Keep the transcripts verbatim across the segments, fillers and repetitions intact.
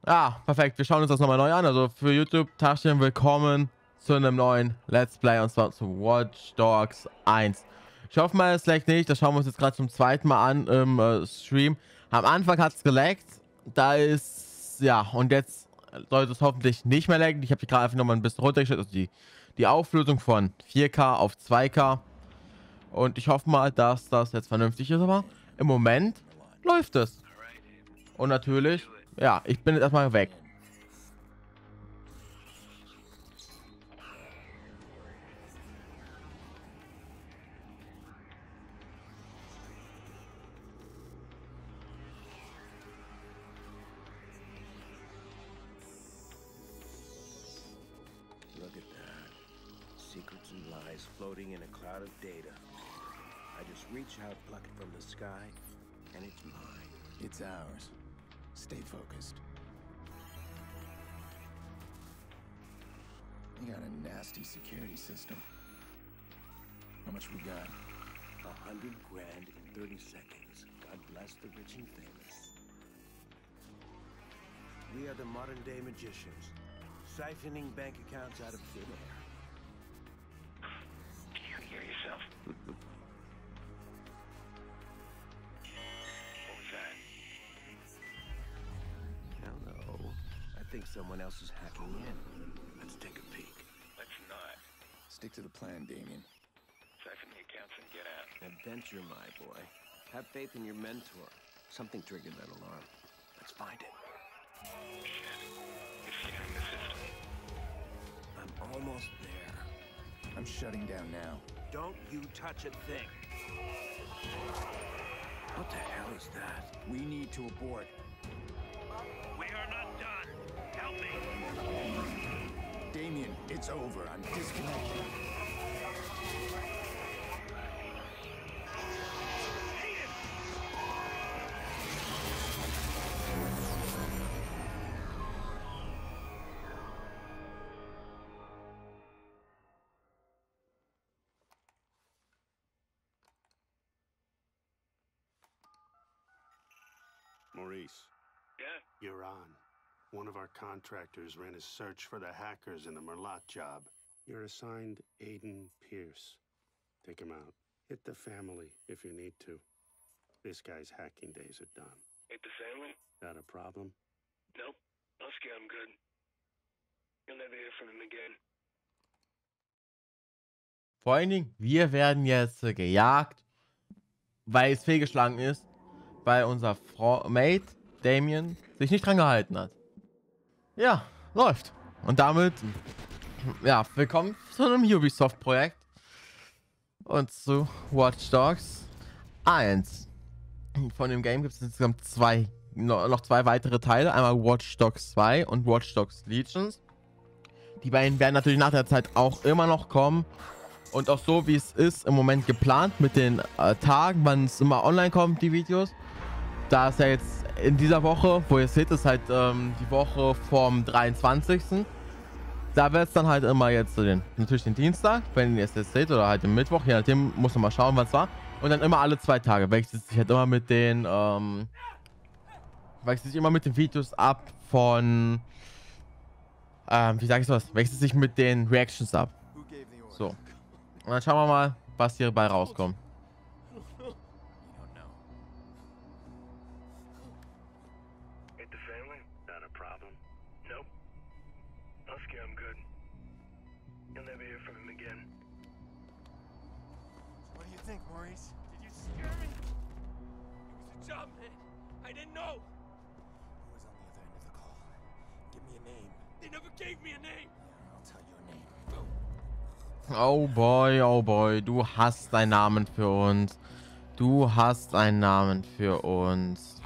Ja, perfekt. Wir schauen uns das nochmal neu an. Also für YouTube-Taschen willkommen zu einem neuen Let's Play und zwar zu Watch Dogs eins. Ich hoffe mal, es laggt nicht. Das schauen wir uns jetzt gerade zum zweiten Mal an im äh, Stream. Am Anfang hat es gelaggt. Da ist, ja, und jetzt sollte es hoffentlich nicht mehr laggen. Ich habe die gerade einfach nochmal ein bisschen runtergestellt. Also die, die Auflösung von vier K auf zwei K. Und ich hoffe mal, dass das jetzt vernünftig ist. Aber im Moment läuft es. Und natürlich, ja, ich bin jetzt erstmal weg. Look at that. Secrets and lies floating in a cloud of data. I just reach out, pluck it from the sky, and it's mine. It's ours. Stay focused. You got a nasty security system. How much we got? A hundred grand in thirty seconds. God bless the rich and famous. We are the modern day magicians, siphoning bank accounts out of thin air. Can you hear yourself? What was that? Hell no. I think someone else is hacking in. Let's take a peek. Let's not. Stick to the plan, Damien. Siphon the accounts and get out. Adventure, my boy. Have faith in your mentor. Something triggered that alarm. Let's find it. Shit. It's scanning the system. I'm almost there. I'm shutting down now. Don't you touch a thing. What the hell is that? We need to abort. We are not done. Help me. Damien, it's over. I'm disconnected. Maurice, Yeah? you're on. One of our contractors ran a search for the hackers in the Merlot job. You're assigned Aiden Pierce. Take him out. Hit the family if you need to. This guy's hacking days are done. Hit the family? Got a problem? Nope. I'll scare him good. You'll never hear from him again. Vor allen Dingen, wir werden jetzt äh, gejagt, weil es fehlgeschlagen ist, weil unser Fro Mate Damien sich nicht dran gehalten hat. Ja, läuft. Und damit, ja, willkommen zu einem Ubisoft-Projekt und zu Watch Dogs eins. Von dem Game gibt es insgesamt zwei, noch zwei weitere Teile. Einmal Watch Dogs zwei und Watch Dogs Legions. Die beiden werden natürlich nach der Zeit auch immer noch kommen. Und auch so, wie es ist, im Moment geplant mit den äh, Tagen, wann es immer online kommt, die Videos. Da ist ja jetzt in dieser Woche, wo ihr seht, ist halt ähm, die Woche vom dreiundzwanzigsten Da wird es dann halt immer jetzt so den, natürlich den Dienstag, wenn ihr es jetzt seht, oder halt den Mittwoch, je nachdem, muss man mal schauen, was war. Und dann immer alle zwei Tage wechselt sich halt immer mit den, ähm, wechselt sich immer mit den Videos ab von, ähm, wie sag ich sowas, wechselt sich mit den Reactions ab. So. Und dann schauen wir mal, was hierbei rauskommt. Hit the family? Not a problem. Nope. I'll scare him good. You'll never hear from him again. What do you think, Maurice? Did you scare me? It was a job, man. I didn't know. Who was on the other end of the call? Give me a name. They never gave me a name. Yeah, I'll tell you a name. Oh boy, oh boy, du hast einen Namen für uns. Du hast einen Namen für uns.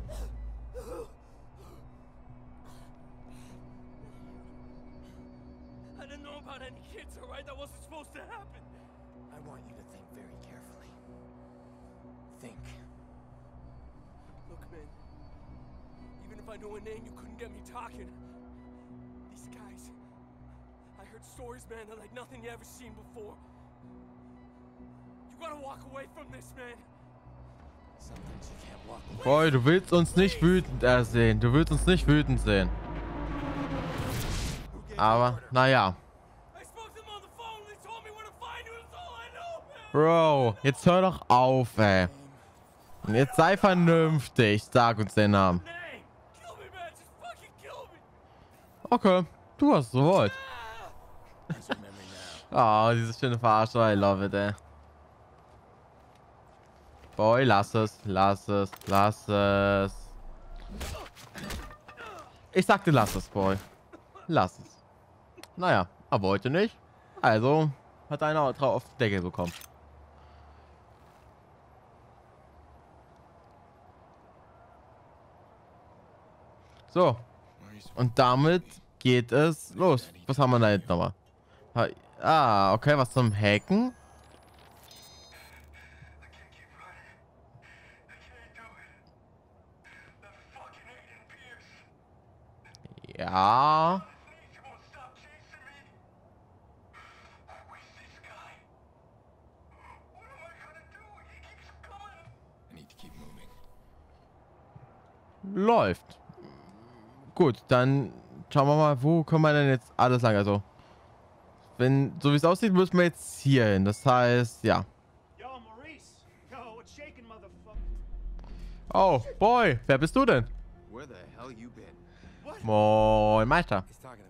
I didn't know about any kids, alright? That wasn't supposed to happen. I want you to think very carefully. Think. Look, man. Even if I knew a name, you couldn't get me talking. These guys. I heard stories, man, that like nothing you ever seen before. You gotta walk away from this, man. Boy, du willst uns nicht wütend äh, sehen. Du willst uns nicht wütend sehen. Aber, naja. Bro, jetzt hör doch auf, ey. Und jetzt sei vernünftig. Sag uns den Namen. Okay, du hast so wollt. Oh, dieses schöne Verarsche. I love it, ey. Boy, lass es, lass es, lass es. Ich sagte, lass es, Boy. Lass es. Naja, er wollte nicht. Also hat einer drauf auf die Decke bekommen. So. Und damit geht es los. Was haben wir da hinten nochmal? Ah, okay, was zum Hacken? Ja. Läuft. Gut, dann schauen wir mal, wo können wir denn jetzt alles lang? Also, wenn so wie es aussieht, müssen wir jetzt hier hin. Das heißt, ja. Oh, Boy, wer bist du denn? Moin, Meister.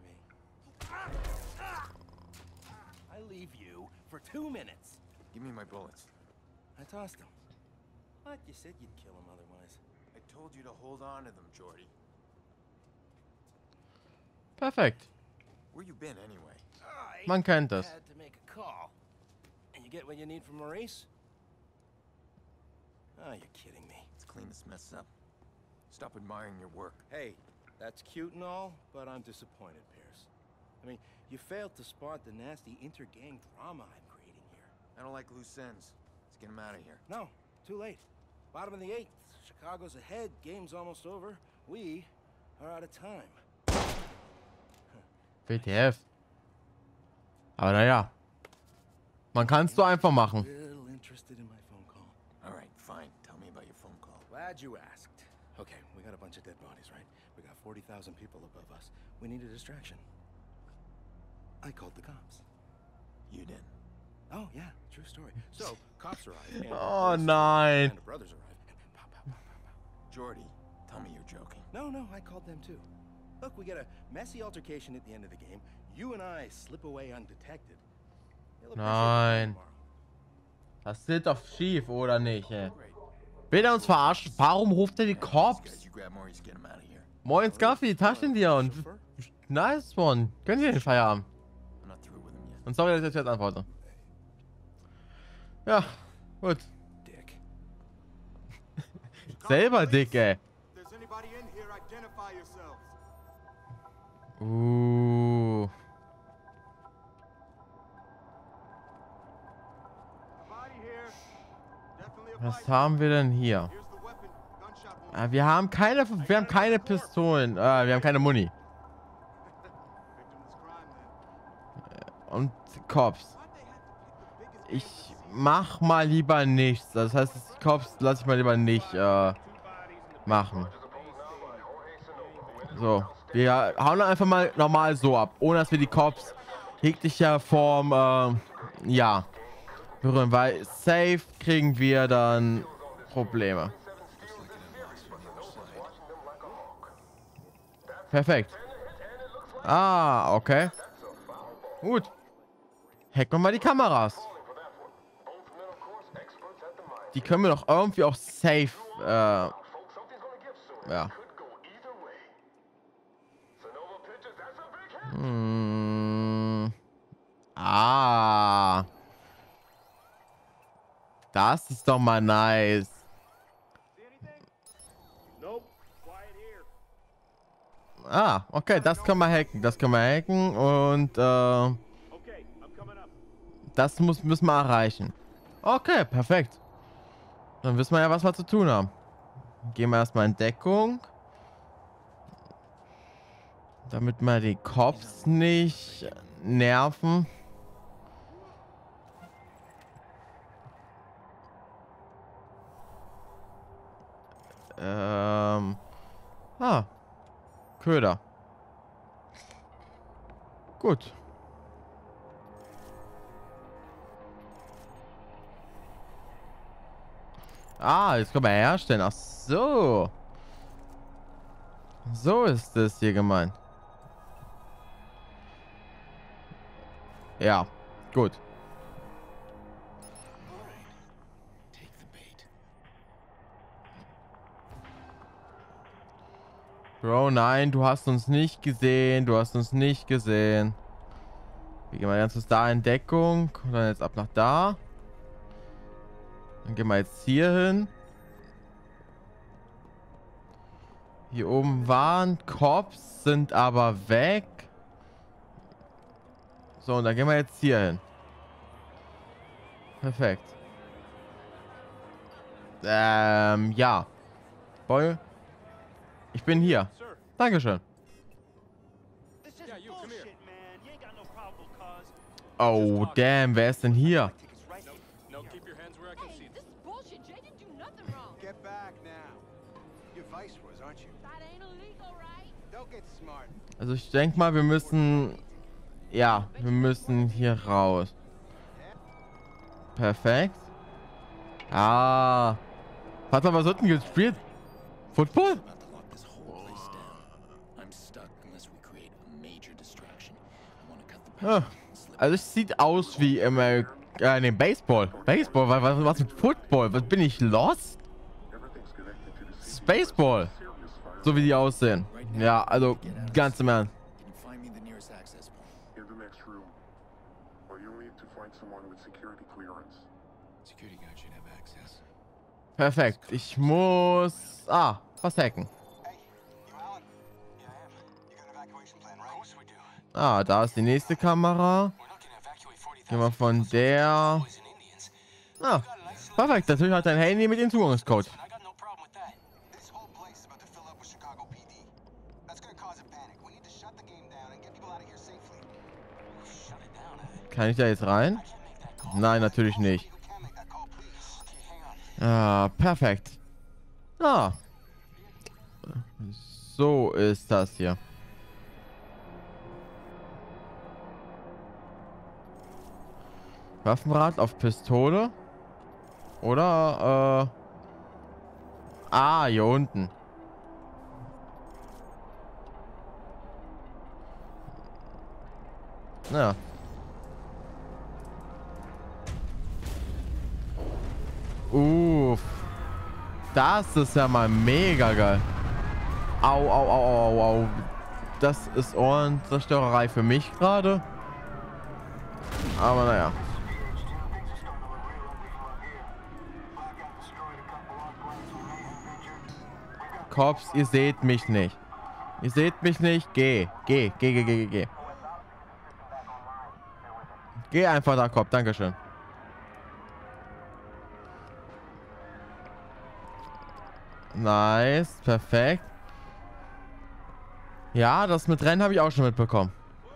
I leave you for two minutes. Give me my bullets. I tossed them. What? You said you'd kill him otherwise. I told you to hold on to them, Jordy. Perfekt. Where you been anyway? Man kennt das. Had to make a call. And you get what you need from Maurice? Oh, you're kidding me. Let's clean this mess up. Stop admiring your work. Hey, that's cute and all, but I'm disappointed, Pierce. I mean, you failed to spot the nasty inter-gang drama I'm creating here. I don't like loose ends. Let's get him out of here. No, too late. Bottom of the eighth. Chicago's ahead. Game's almost over. We are out of time. W T F. Aber naja. Man kann es so einfach machen. Little interested in my phone call. All right, fine. Tell me about your phone call. Glad you asked. Okay, we got a bunch of dead bodies, right? We got forty thousand people above us. We need a distraction. I called the cops. You did. Oh, yeah, true story. So, cops arrived. And Oh, police nein. And the brothers arrived. And pow, pow, pow, pow, pow. Jordy, tell me you're joking. No, no, I called them too. Look, we get a messy altercation at the end of the game. You and I slip away undetected. They'll appreciate Nein. it tomorrow. Das sieht doch schief, oder nicht, ey? Will er uns verarschen? Warum ruft er die Cops? You grab Maurice, get him out of here. Moin, Scuffy, Taschen dir und... Chauffeur? Nice one. Können Sie den Feierabend? I'm not through with him yet. Und sorry, dass ich jetzt antworte. Ja, gut. Dick. Selber dick, ey. If there's anybody in here, identify yourselves. Uh. Body here. Definitely a Was fight. haben wir denn hier? Here's the weapon. Gunshot wound. Ah, wir haben keine... Wir haben keine Pistolen. Äh, wir haben keine Muni. Victimless crime, then. Und Cops. Why'd they have to pick the biggest Ich mach mal lieber nichts. Das heißt, die Cops lasse ich mal lieber nicht äh, machen. So, wir hauen einfach mal normal so ab, ohne dass wir die Cops jeglicher Form, äh, ja, berühren, weil safe kriegen wir dann Probleme. Perfekt. Ah, okay. Gut. Hacken wir mal die Kameras. Die können wir doch irgendwie auch safe, äh, ja. Hm. Ah. Das ist doch mal nice. Ah, okay, das können wir hacken. Das können wir hacken und äh, das muss, müssen wir erreichen. Okay, perfekt. Dann wissen wir ja, was wir zu tun haben. Gehen wir erstmal in Deckung. Damit wir die Cops nicht nerven. Ähm. Ah. Köder. Gut. Ah, jetzt können wir herstellen. Ach so. So ist das hier gemeint. Ja, gut. Bro, nein, du hast uns nicht gesehen. Du hast uns nicht gesehen. Wir gehen mal ganz kurz da in Deckung. Und dann jetzt ab nach da. Dann gehen wir jetzt hier hin. Hier oben waren Cops, sind aber weg. So, und dann gehen wir jetzt hier hin. Perfekt. Ähm, ja. Boy. Ich bin hier. Dankeschön. Oh, damn. Wer ist denn hier? No, keep your hands where I can see them. This is bullshit. Jay didn't do nothing wrong. Get back now. You're vice was, aren't you? That ain't illegal, right? Don't get smart. Also ich denke mal, wir müssen... Ja, wir müssen hier raus. Perfekt. Ah. Warte mal, was wird denn gespielt? Football? Ah. Also es sieht aus wie Amerik äh, nee, Baseball. Baseball? Was, was, was mit Football? Was bin ich lost? Baseball. So wie die aussehen. Ja, also ganz im Ernst. Perfekt. Ich muss... Ah, was hacken. Ah, da ist die nächste Kamera. Gehen wir von der... Ah, perfekt. Natürlich hat dein Handy mit dem Zugangskode. Kann ich da jetzt rein? Nein, natürlich nicht. Ah, perfekt. Ah. So ist das hier. Waffenrad auf Pistole. Oder, äh... Ah, hier unten. Ja. Uff. Das ist ja mal mega geil. Au, au, au, au, au. Das ist Ohrenzerstörerei für mich gerade. Aber naja. Cops, ihr seht mich nicht. Ihr seht mich nicht. Geh. Geh. Geh, geh, geh, geh. Geh einfach da, Cop. Dankeschön. Nice. Perfekt. Ja, das mit Rennen habe ich auch schon mitbekommen.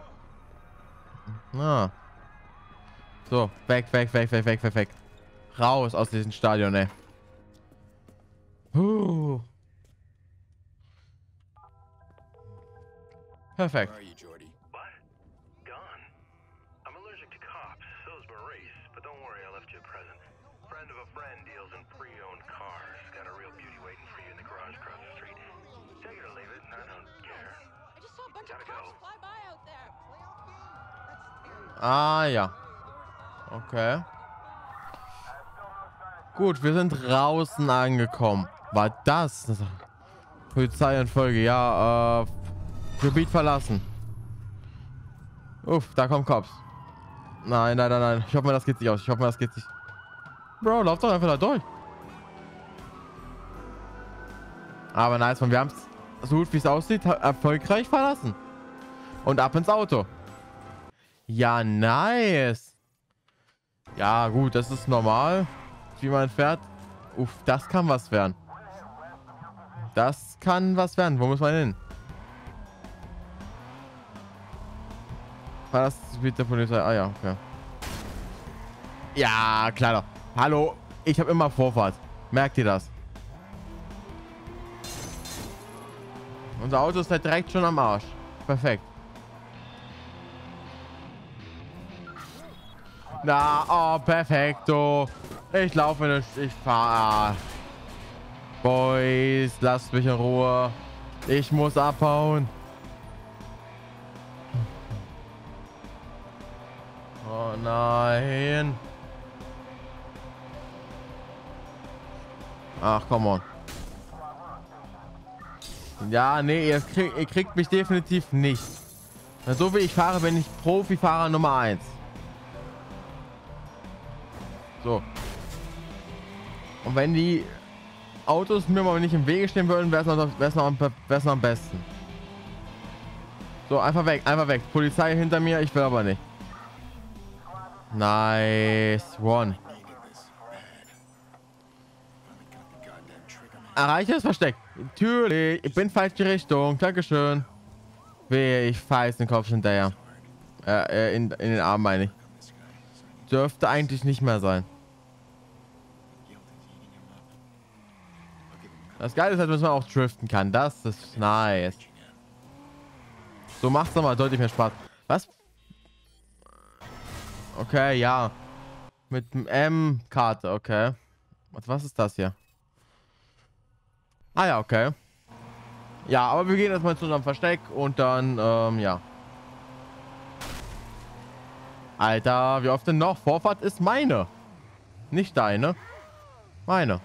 Ah. So, weg, weg, weg, weg, weg, weg, weg. Raus aus diesem Stadion, ey. Huh. Perfekt. What? Gone? I'm allergic to cops. So is Maurice. But don't worry, I left you a present. Friend of a friend deals in pre-owned cars. Got a real beauty waiting for you in the garage across the street. Take it or leave it. I don't care. I just saw a bunch of cops fly by out there. Ah, ja. Okay. Gut, wir sind draußen angekommen. War das? das Polizei in Folge, ja, äh... Gebiet verlassen. Uff, da kommen Cops. Nein, nein, nein, nein. Ich hoffe mal, das geht sich aus. Ich hoffe mal, das geht sich... Bro, lauf doch einfach da durch. Aber nice, man, wir haben es so gut wie es aussieht, erfolgreich verlassen. Und ab ins Auto. Ja, nice. Ja, gut, das ist normal, wie man fährt. Uff, das kann was werden. Das kann was werden. Wo muss man hin? War das mit der Polizei? Ah ja, okay. Ja, klar doch. Hallo, ich habe immer Vorfahrt. Merkt ihr das? Unser Auto ist halt direkt schon am Arsch. Perfekt. Na, oh, perfekto. Ich laufe nicht. Ich fahre. Boys, lasst mich in Ruhe. Ich muss abhauen. Oh nein. Ach, come on. Ja, nee, ihr, krieg, ihr kriegt mich definitiv nicht. So wie ich fahre, bin ich Profifahrer Nummer eins. So. Und wenn die Autos mir mal nicht im Wege stehen würden, wäre es noch, wär's noch, wär's noch am besten. So, einfach weg, einfach weg. Polizei hinter mir, ich will aber nicht. Nice one. Erreiche das Versteck. Natürlich. Ich bin falsche Richtung. Dankeschön. Wehe, ich fahre jetzt den Kopf hinterher. Äh, in, in den Arm meine ich. Dürfte eigentlich nicht mehr sein. Das Geile ist halt, dass man auch driften kann. Das ist nice. So macht's doch mal deutlich mehr Spaß. Was? Okay, ja. Mit dem M-Karte, okay. Was, was ist das hier? Ah ja, okay. Ja, aber wir gehen erstmal zu unserem Versteck und dann, ähm, ja. Alter, wie oft denn noch? Vorfahrt ist meine. Nicht deine. Meine.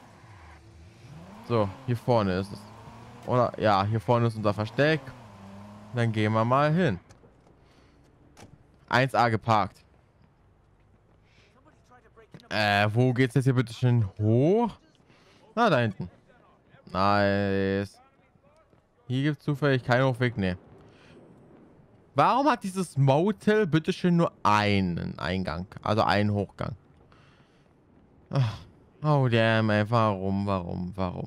So, hier vorne ist es. Oder, ja, hier vorne ist unser Versteck. Dann gehen wir mal hin. eins A geparkt. Äh, wo geht's jetzt hier bitte schön hoch? Na, da hinten. Nice. Hier gibt es zufällig keinen Hochweg. Nee. Warum hat dieses Motel bitteschön nur einen Eingang? Also einen Hochgang. Ach, oh damn, ey. Warum, warum, warum?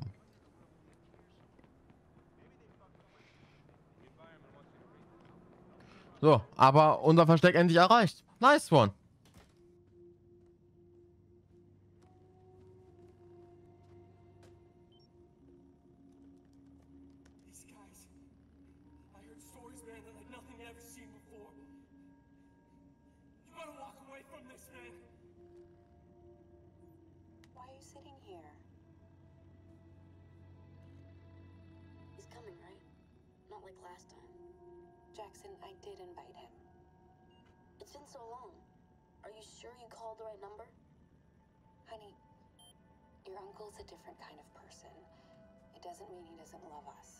So, aber unser Versteck endlich erreicht. Nice one. Jackson, I did invite him. It's been so long. Are you sure you called the right number? Honey, your uncle's a different kind of person. It doesn't mean he doesn't love us.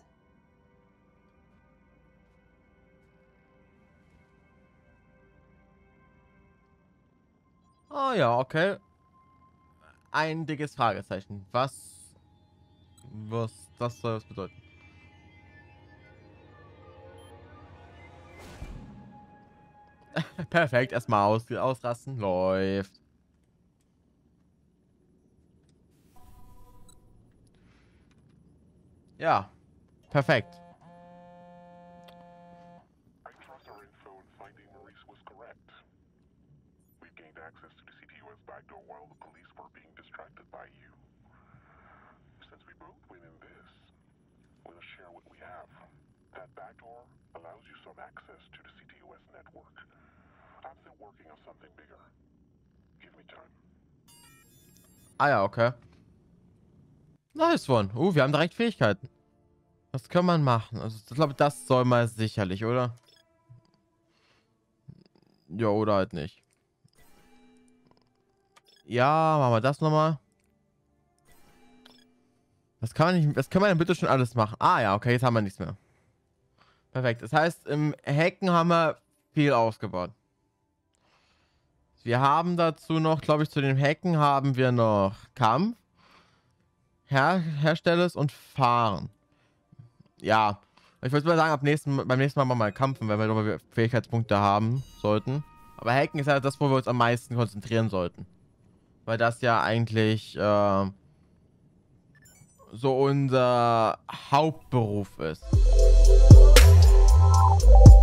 Oh ja, okay. Ein dickes Fragezeichen. Was, was das soll das bedeuten? Perfekt, erstmal aus, ausrasten. Läuft. Ja, perfekt. Ah ja, okay. Nice one. Uh, wir haben direkt Fähigkeiten. Was kann man machen? Also, ich glaube, das soll man sicherlich, oder? Ja, oder halt nicht. Ja, machen wir das nochmal. Was kann man nicht, was kann man denn bitte schon alles machen? Ah ja, okay, jetzt haben wir nichts mehr. Perfekt. Das heißt, im Hacken haben wir viel ausgebaut. Wir haben dazu noch, glaube ich, zu den Hacken haben wir noch Kampf, Her Herstellers und Fahren. Ja, ich würde mal sagen, ab nächsten, beim nächsten Mal machen wir mal Kampfen, wenn wir noch Fähigkeitspunkte haben sollten. Aber Hacken ist ja das, wo wir uns am meisten konzentrieren sollten. Weil das ja eigentlich äh, so unser Hauptberuf ist.